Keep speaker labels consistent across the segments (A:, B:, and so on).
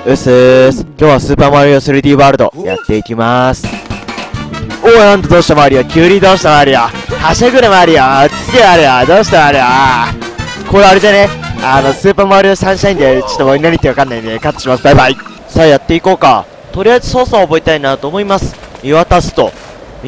A: うっすーす。今日はスーパーマリオ 3D ワールドやっていきます。おい、なんでどうしたマリオ、急にどうしたマリオ、はしゃぐねマリオ、つけマリオ、どうしたマリオ。これあれじゃね、スーパーマリオサンシャインでちょっともう何言ってわかんないんでカットします。バイバイ。さあやっていこうか。とりあえず操作を覚えたいなと思います。見渡すと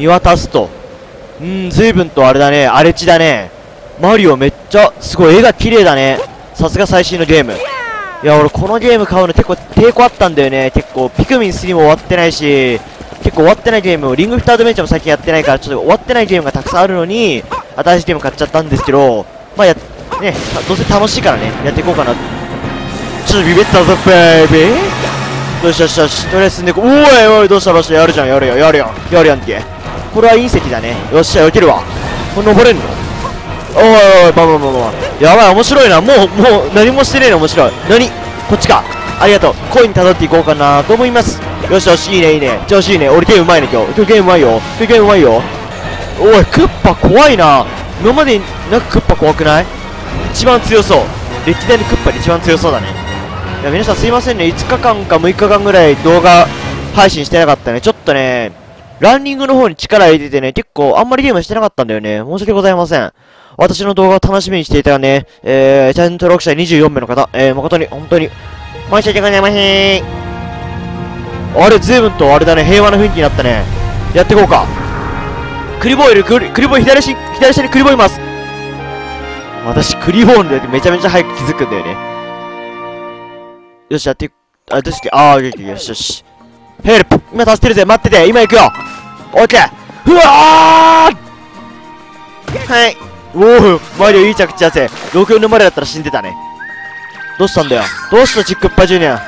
A: 随分とあれだね、荒れ地だね。マリオめっちゃすごい、絵が綺麗だね。さすが最新のゲーム。いや俺このゲーム買うの結構抵抗あったんだよね。結構ピクミン3も終わってないし、結構終わってないゲームを、リングフィットアドベンチャーも最近やってないから、ちょっと終わってないゲームがたくさんあるのに新しいゲーム買っちゃったんですけど、まあね、どうせ楽しいからね、やっていこうかな。ちょっとビビったぞベイビー。よしよしよし、とりあえず進んでいこう。おいおい、どうしたどうした、やるじゃん、やるよやるやんけ。これは隕石だね。よっしゃ、避けるわ。これ登れんの。おいおい、まあやばい、面白いな。もう何もしてねえの。面白い。何、こっちか。ありがとう。コイン辿っていこうかなと思います。よしよし、いいねいいね、調子いいね。俺ゲームうまいね。今日ゲームうまいよ。おい、クッパ怖いな。今までなんかクッパ怖くない？一番強そう。歴代のクッパで一番強そうだね。いや皆さんすいませんね、5日間か6日間ぐらい動画配信してなかったね。ちょっとね、ランニングの方に力入れててね、結構あんまりゲームしてなかったんだよね。申し訳ございません。私の動画を楽しみにしていたらね、チャンネル登録者24名の方、誠に本当に申し訳ございません。あれ、随分とあれだね、平和な雰囲気になったね。やっていこうか。クリボーいる、クリボー左下にクリボーいます。私、クリボーでめちゃめちゃ早く気づくんだよね。よし、やっていく。どうして、よしよし。ヘルプ、今助けるぜ、待ってて、今行くよ。オッケー。うわー、はい。おお、マリオいい着地だぜ。64のマリオだったら死んでたね。どうしたんだよ。どうしたチックッパジュニア。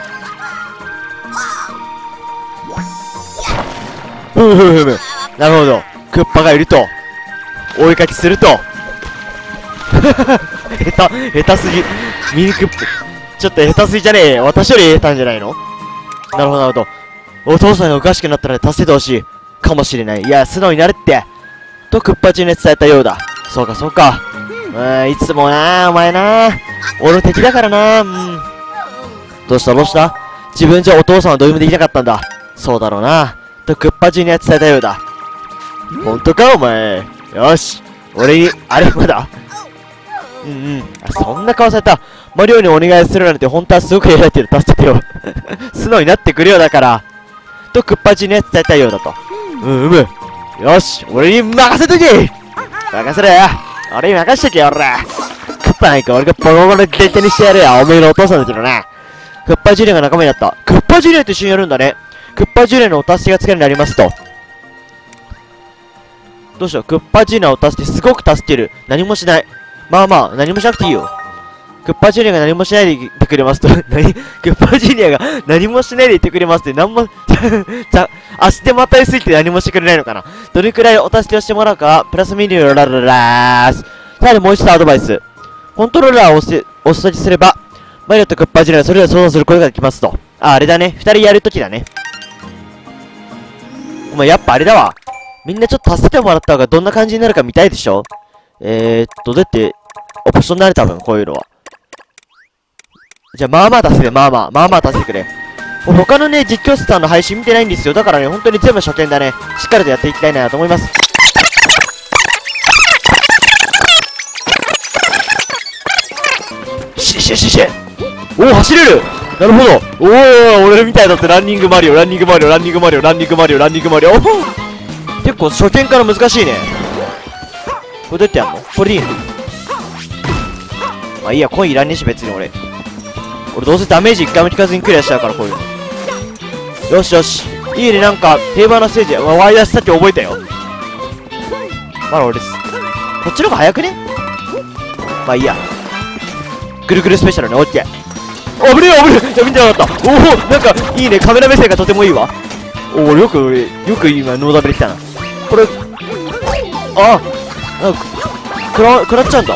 A: なるほど。クッパがいると追いかけすると下手すぎ。ミニクッパちょっと下手すぎじゃねえ。私より下手んじゃないの。なるほどなるほど。お父さんがおかしくなったら助けてほしいかもしれない。いや素直になれってとクッパ中に伝えたようだ。そうかそうか。いつもなお前な俺の敵だからな。どうした自分じゃお父さんはどうにもできなかったんだ。そうだろうなとクッパ中には伝えたようだ。ほんとかお前。よし俺にあれまだそんな顔された。マリオにお願いするなんて本当はすごく偉いけど助けてよ素直になってくれよだからとクッパ中には伝えたようだと。よし俺に任せとけ。任せろよ。俺に任しとけよ俺。クッパなんか俺がボロボロでデにしてやるよ。おめえのお父さんだけどな。クッパジュニアが仲間になった。クッパジュニアと一緒にやるんだね。クッパジュニアのお助けがつけになりますと。どうしよう。クッパジュニアを助け、すごく助ける。何もしない。まあ何もしなくていいよ。クッパジュニアが何もしないでいてくれますと。クッパジュニアが何もしないでいてくれますって、足手またいすぎて何もしてくれないのかな。どれくらいお助けをしてもらうか、プラスメニューラララース。さらにもう一度アドバイス。コントローラーを押しすれば、マリオとクッパジュニアそれぞれ操作することができますと。あれだね。二人やるときだね。お前やっぱあれだわ。みんなちょっと助けてもらった方がどんな感じになるか見たいでしょ。どうやってオプションになる多分こういうのは。じゃあまあまあ助けて、まあまあ助けてくれ。他のね、実況者さんの配信見てないんですよ。だからね、本当に全部初見だね。しっかりとやっていきたいなと思います。おお、走れる。なるほど。おお、俺みたいだってランニングマリオ。結構初見から難しいね。これどうやってやんの？これでいいの？まあいいや、コインいらんねえし別に俺どうせダメージ1回も効かずにクリアしちゃうからこういうの。よしよし。いいね、なんか平和なステージ。ワイヤーさっき覚えたよ。まだ俺です。こっちの方が早くね？まあいいや。ぐるぐるスペシャルね、オッケー。危ねえ見てなかった。おお、なんかいいね、カメラ目線がとてもいいわ。おお、よく今ノーダメできたな。これなんか食らっちゃうんだ。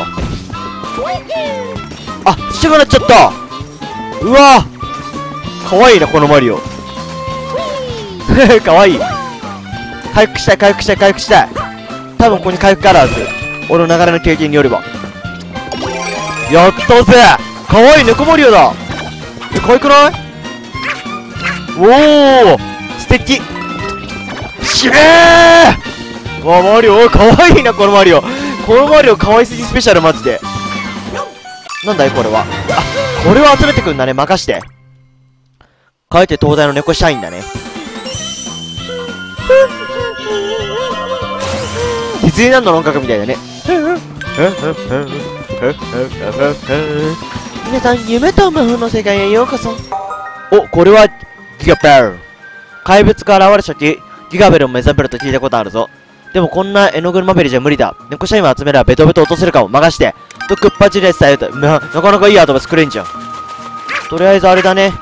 A: ちっちゃくなっちゃった。うわーかわいいなこのマリオかわいい。回復したい。多分ここに回復あるはず。俺の流れの経験によれば。やったぜ。かわいい猫マリオだ。かわいくない？ おお素敵しめーわ、マリオ、かわいいな、このマリオ。このマリオ、かわいすぎスペシャル、マジで。なんだい、これは。あ、これを集めてくんだね、任して。かえって東大の猫社員だね。ディズニーランドの音楽みたいだね。皆さん、夢と魔法の世界へようこそ。お、これは、ギガベル。怪物が現れた時、ギガベルを目覚めると聞いたことあるぞ。でもこんな絵の具まみれじゃ無理だ。猫社員を集めればベトベト落とせるかも。任して。とクッパチで伝えると、なかなかいいアドバイスくれんじゃん。とりあえずあれだね。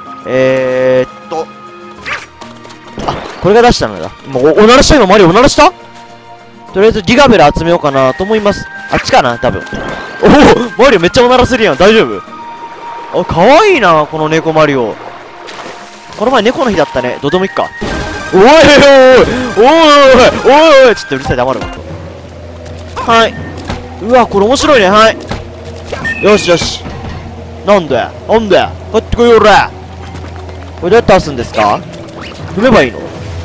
A: あ、これが出したのだ。もうおならした今マリオおならした？とりあえずギガベル集めようかなと思います。あっちかな多分。おおマリオめっちゃおならするやん。大丈夫？あ、かわいいな、この猫マリオ。この前猫の日だったね。どうでもいっか。おいおいおいおいおいおいちょっとうるさい、黙るわ。はい。うわ、これ面白いね。はい。よしよし。なんでなんで帰ってこいよ、俺。これどうやって押すんですか？踏めばいいの？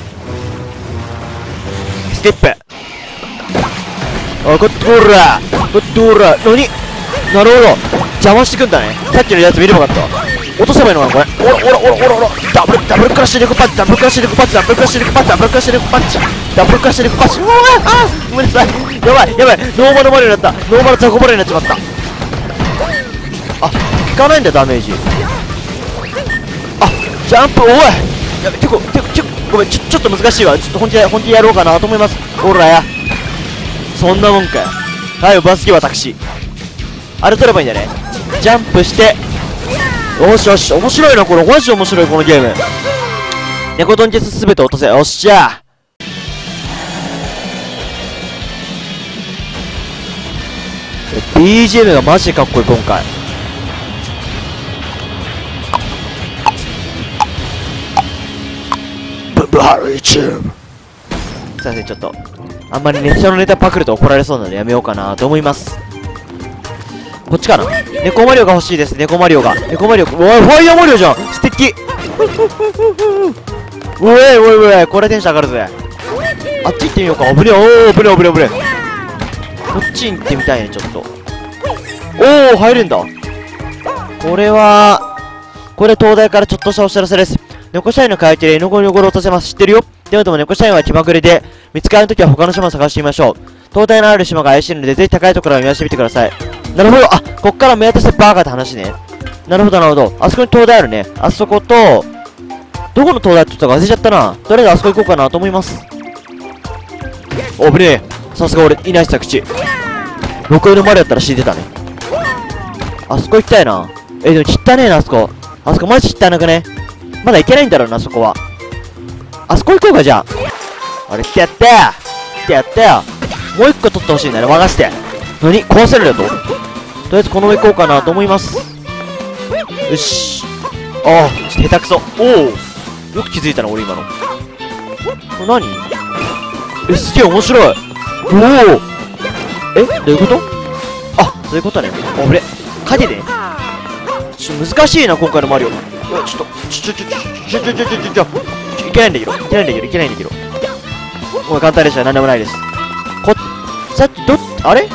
A: スキップ。あ、こっちこらこっちこら何？なるほど。邪魔してくんだね。さっきのやつ見ればよかったわ。落とせばいいのかなこれ。おらダブルクラッシュリコパンチ、ダブルクラッシュリコパンチ、ダブルクラッシュリコパンチ、ダブルクラッシュリコパンチ、ダブルクラッシュリコパンチ。うわあ、ごめんなさい。やばいやばい。ノーマルマリオになった。ノーマルザコバレになっちまった。あ、効かないんだダメージ。あ、ジャンプ。おいやべ、ごめん、ちょっと難しいわ。ちょっと本気でやろうかなと思います。おらや、そんなもんかよ。はい、バスケ私あれ取ればいいんだね。ジャンプして、よしよし、面白いなこれ。マジ面白いこのゲーム。猫ドンジェスすべて落とせ。よっしゃ。BGM がマジでかっこいい今回。ブハルイチューブ。すいません、ちょっとあんまりね、人のネタパクると怒られそうなのでやめようかなと思います。こっちかな。猫マリオが欲しいです。猫マリオが。猫マリオ。おい、ファイヤーマリオじゃん。素敵。おい、これテンション上がるぜ。あっち行ってみようか。危ねえ。危ねえ。こっち行ってみたいね、ちょっと。おお、入れんだ。これ東大からちょっとしたお知らせです。猫社員の会計で絵の具に汚れを落とせます。知ってるよ。でも猫社員は気まぐれで、見つかるときは他の島を探してみましょう。東大のある島が怪しいので、ぜひ高いところを目指してみてください。なるほど。あ、こっから目当てしてバーガーって話ね。なるほど。あそこに東大あるね。あそこと、どこの東大って言ったか忘れちゃったな。とりあえずあそこ行こうかなと思います。お、ぶねえ。さすが俺、いないし口。僕のマリオだったら死んでたね。あそこ行きたいな。でも汚ねえな、あそこ。あそこマジ汚くね。まだ行けないんだろうな、あそこは。あそこ行こうか、じゃあ。あれ、来てやったよ。もう一個取ってほしいんだね、任して。何壊せるだと？とりあえずこの上行こうかなと思います。よし。ああ、ちょっと下手くそ。おお、よく気づいたな、俺今の。これ何？すげえ面白い。おお。どういうこと？あ、そういうことね。あれ影で？難しいな、今回のマリオ。ちょっと、いけないんだけど。もう簡単でした。なんでもないです。さっきあれ？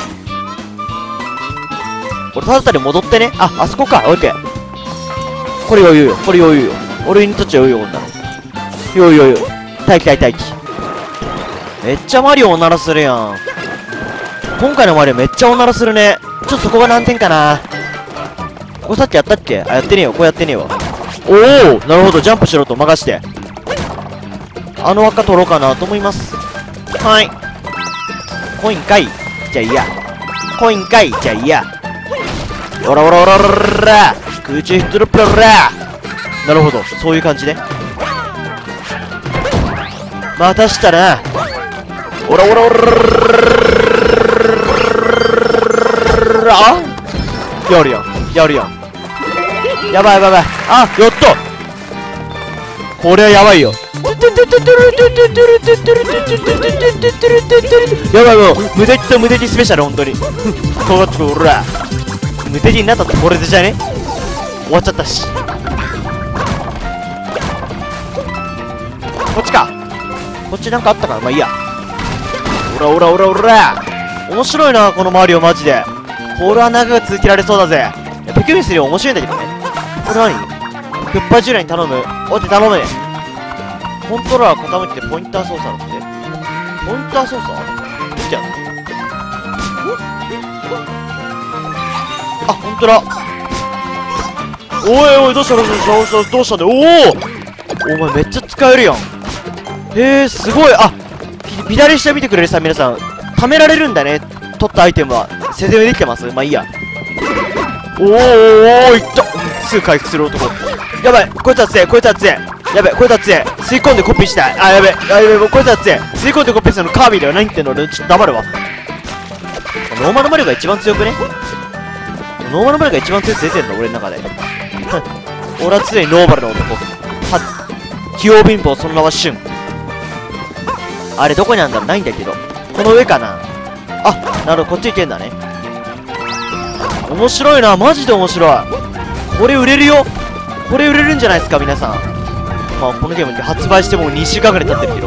A: 俺、ただただ戻ってね。あそこか。オッケー。これ余裕よ。俺にとっちゃ余裕よ、こんなの。余裕。待機。めっちゃマリオおならするやん。今回のマリオめっちゃおならするね。ちょっとそこが難点かな。ここさっきやったっけ？やってねえよ。こうやってねえわ。おお、なるほど。ジャンプしろと任して。あの輪っか取ろうかなと思います。はい。コインかい。じゃあいや。おら空中ヒットドロップだ。なるほど、そういう感じね。またしたらおらあ、やるやん。やばい。あ、やった。これはやばいよ。やばい、もう無敵スペシャル。本当にこら無敵になったってこれでじゃね。終わっちゃったし。 こっちか。こっちなんかあったかな。まあいいや。おらおらおらおら。面白いな、このマリオマジで。これは長く続けられそうだぜ。いや、ピクミン3面白いんだけどね。これ何クッパジュラに頼む。おって頼むね。コントローラー傾けてポインター操作だって。ポインター操作見てやる。あ、ほんとだ。おいおい、どうしたどうしたどうしたんだよ。おお、お前めっちゃ使えるやん。へえ、すごい。あ、左下見てくれるさ、皆さん。貯められるんだね。取ったアイテムは。説明できてます？まあいいや。おーおー、いった。すぐ回復する男。やばい、こいつは強い、こいつは強い。やべ、こいつは強い。吸い込んでコピーしたい。あ、やべ、こいつは強い。吸い込んでコピーするのカービィだよ。何言ってんの。俺ちょっと黙るわ。ノーマルマリオが一番強くね？ノーマルマリオが一番強く出てるの俺の中で。俺は常にノーマルな男。器用貧乏、その名はシュン。あれどこにあるんだろう。ないんだけど。この上かな。あ、なるほど、こっち行けんだね。面白いな、マジで面白い。これ売れるよ。これ売れるんじゃないですか、皆さん。まあ、このゲーム発売してもう2週間ぐらい経ってるけど。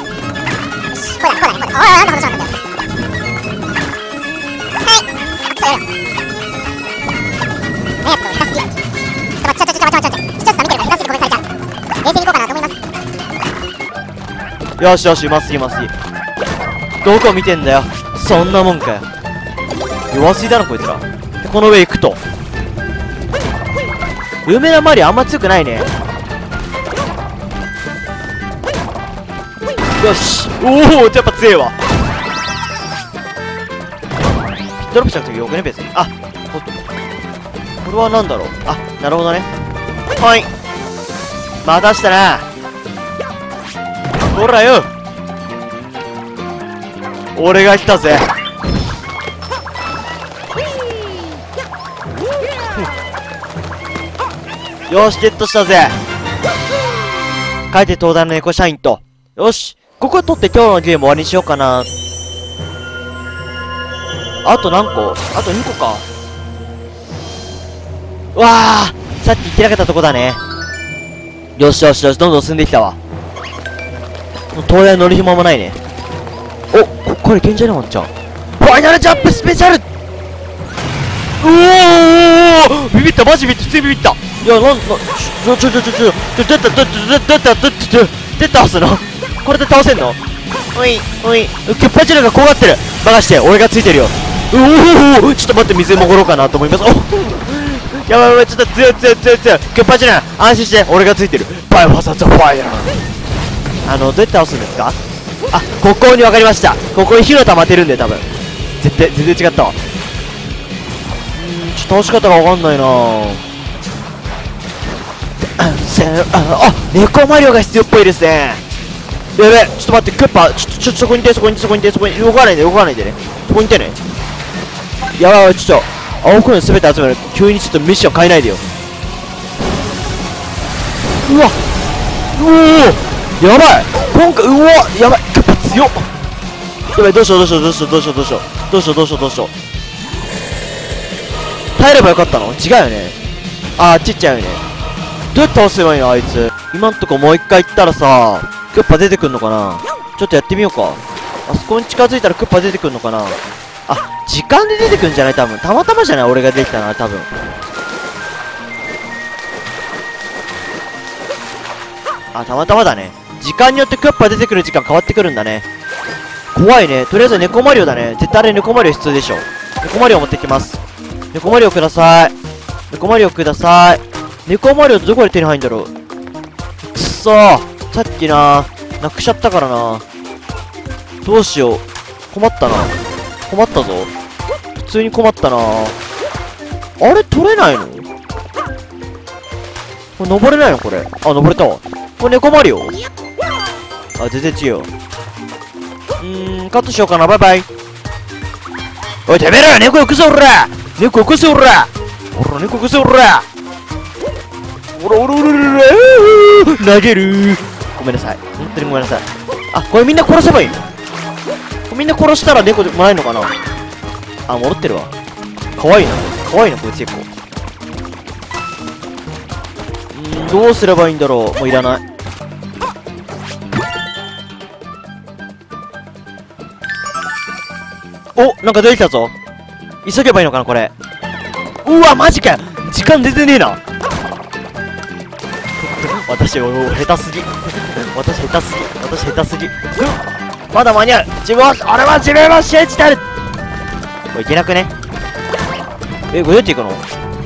A: よしよし、うますぎますぎ。どこ見てんだよ。そんなもんかよ。弱すぎだろこいつら。でこの上行くと梅田マリオあんま強くないね。よし、おお、やっぱ強えわ。ドロップしなくてよくね別に。あ、これは何だろう。あ、なるほどね。はい、またしたな。ほらよ、俺が来たぜ。よし、ゲットしたぜ。帰って東大の猫社員と。よし、ここ取って今日のゲーム終わりにしようかな。あと何個？あと2個か。わあ、さっき行ってなかったとこだね。よしよしよし、どんどん進んできたわ。もう東大乗る暇もないね。お、これいけんじゃねえ、ワンちゃん。ファイナルジャンプスペシャル。おお、ビビった、マジビビった、普通にビビった。いや、出たすのこれで倒せんの？おいおい、クッパチルが怖がってる。任して、俺がついてるよ。おお、ちょっと待って、水潜ろうかなと思います。お、やばいやばい、ちょっと強い強い強い強い。クッパチル安心して、俺がついてる。バイオハザードファイヤー。どうやって倒すんですか？あ、ここに分かりました。ここに火の玉当てるんで、多分絶対全然違ったわ。ちょっと倒し方が分かんないなぁ。あ、猫マリオが必要っぽいですね。やべ、ちょっと待って、クッパ、そこにいて、そこにいて、そこにいて、そこに動かないで、動かないでね。そこにいてね。やばい、ちょっと青コイン全て集める。急にちょっとミッション変えないでよ。うわ、うおー、やばい、今回、うわ、やばい、クッパ強っ。やばい、どうしようどうしようどうしようどうしようどうしようどうしようどうしようどうしよう。耐えればよかったの？違うよね。あっち行っちゃうよね。どうやって倒せばいいのあいつ。今んとこもう一回行ったらさ、クッパ出てくんのかな。ちょっとやってみようか。あそこに近づいたらクッパ出てくんのかな。あ、時間で出てくんじゃない？多分たまたまじゃない？俺ができたな、多分。あ、たまたまだね。時間によってクッパ出てくる時間変わってくるんだね。怖いね。とりあえず猫マリオだね。絶対あれ猫マリオ必要でしょ。猫マリオ持ってきます。猫マリオください。猫マリオください。猫マリオってどこで手に入んだろう。くっそー、さっきなくしちゃったからな。どうしよう、困ったな。困ったぞ、普通に困ったな。あれ取れないの？これ登れないのこれ。あ、登れたわ。これ猫マリオ？あ、全然違う。カットしようかな。バイバイ。おい、てめえら猫よくせ、おら猫よくせ、おらほら、猫よくせ、おらおらおらおらおら投げる。ごめんなさい、本当にごめんなさい。あ、これみんな殺せばいいの？みんな殺したら猫でもらえるのかな。あ、戻ってるわ。かわいいな、かわいいなこいつ結構。どうすればいいんだろう。もういらない。 お、なんか出てきたぞ。急げばいいのかな、これ。うわ、マジかよ。時間出てねえな。私、下手すぎ。私、下手すぎ。私、下手すぎ。まだ間に合う。俺は自分を信じてる。これいけなくね？これどうやっていくの？ど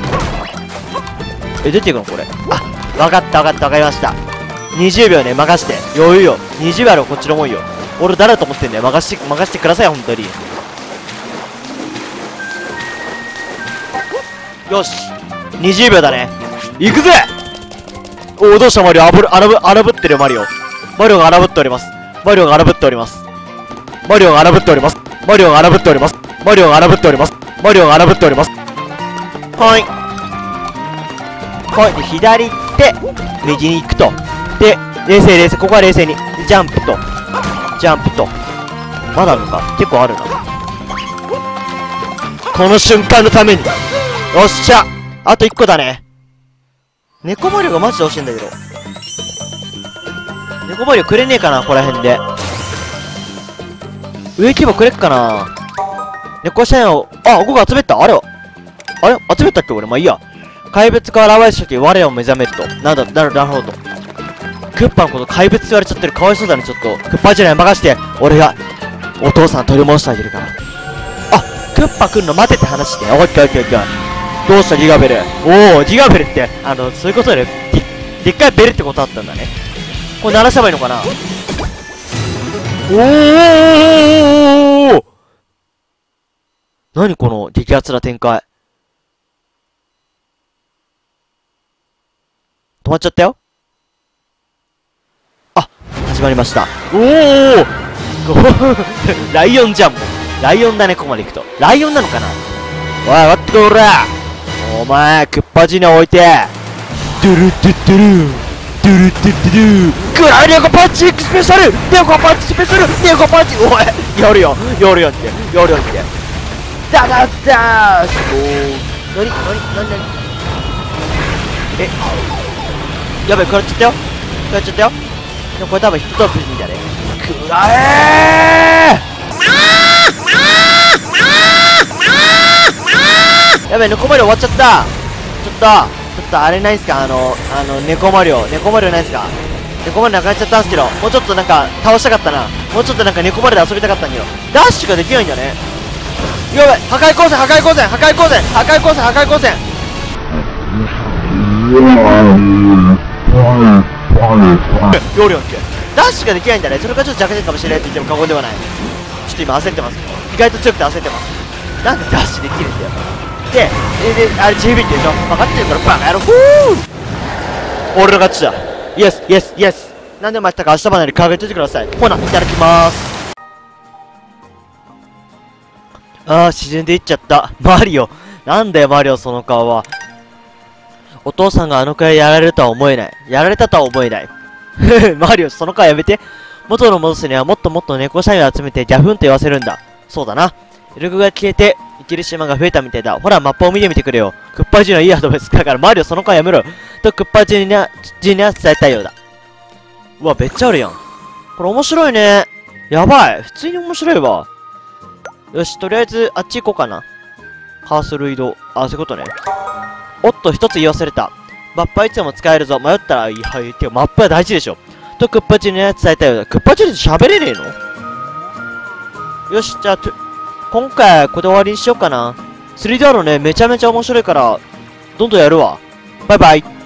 A: うやっていくのこれ。あ、わかりました。20秒ね、任して。余裕よ。20秒あるこっちのもんよ。俺誰だと思ってんだよ。任してください、ほんとに。よし。20秒だね。行くぜ！おお、どうしたマリオ？荒ぶってるよ、マリオ。マリオが荒ぶっております。マリオが荒ぶっております。マリオが荒ぶっております。マリオが荒ぶっております。マリオが荒ぶっております。マリオが荒ぶっております。はい。はい。で、左行って、右に行くと。で、冷静。ここは冷静に。ジャンプと。まだあるのか。結構あるな。この瞬間のために。よっしゃ！あと1個だね。猫マリオがマジで欲しいんだけど。猫マリオくれねえかな、ここら辺で。上行けばくれっかな。猫シャインを、ここ集めた。あれ集めたっけ俺。まあいいや。怪物が現れた時、我を目覚めると。なるほど。クッパのこと怪物って言われちゃってる。かわいそうだね、ちょっと。クッパじゃない、任して。俺が、お父さん取り戻してあげるから。クッパ来んの待てって話して。オッケー。どうしたギガベル。ギガベルって、そういうことで、でっかいベルってことあったんだね。これ鳴らせばいいのかな。何この激アツな展開。止まっちゃったよ。始まりました。ライオンじゃんもう。ライオンだね、ここまで行くと。ライオンなのかな。おい、待ってこら。お前、クッパジナ置いて。ドゥルドゥドゥルグライネコパンチスペシャルネコパンチスペシャルネコパンチ。おい、やるよってダダダー何やべえ、食らっちゃったよ。でもこれ多分ヒットトップみたいだね。食らえー。やべえ、猫マリオ終わっちゃった。ちょっとあれないっすか。猫マリオないっすか。猫マリオなくなっちゃったんすけど、もうちょっとなんか倒したかったな。もうちょっとなんか猫マリオで遊びたかったんだけど、ダッシュができないんだね。やべえ、破壊光線ヨリオンってダッシュができないんだね。それがちょっと弱点かもしれないって言っても過言ではない。ちょっと今焦ってます。意外と強くて焦ってます。なんでダッシュできるんだよ。で、あれ GB ってでしょ。分かってるからバカ野郎。俺の勝ちだ。イエス。なんでお前たか明日までに考えといてください。ほな、いただきます。沈んでいっちゃった。マリオ。なんだよ、マリオ、その顔は。お父さんがあのくらいやられたとは思えない。マリオ、その顔やめて。元の戻すにはもっともっと猫社員を集めてギャフンと言わせるんだ。そうだな。エルグが消えて、生きる島が増えたみたいだ。ほら、マップを見てみてくれよ。クッパジュニアいいアドバイスだから、マリオ、その顔やめろ。と、クッパジュニア伝えたいようだ。うわ、めっちゃあるやん。これ面白いね。やばい。普通に面白いわ。よし、とりあえず、あっち行こうかな。カーソル移動。そういうことね。おっと、一つ言い忘れた。マップはいつでも使えるぞ。迷ったら、はい、てか、マップは大事でしょ。と、クッパチュニア伝えたようだ。クッパチュニア喋れねえの？よし、じゃあ、今回はこれで終わりにしようかな。3D のね、めちゃめちゃ面白いから、どんどんやるわ。バイバイ。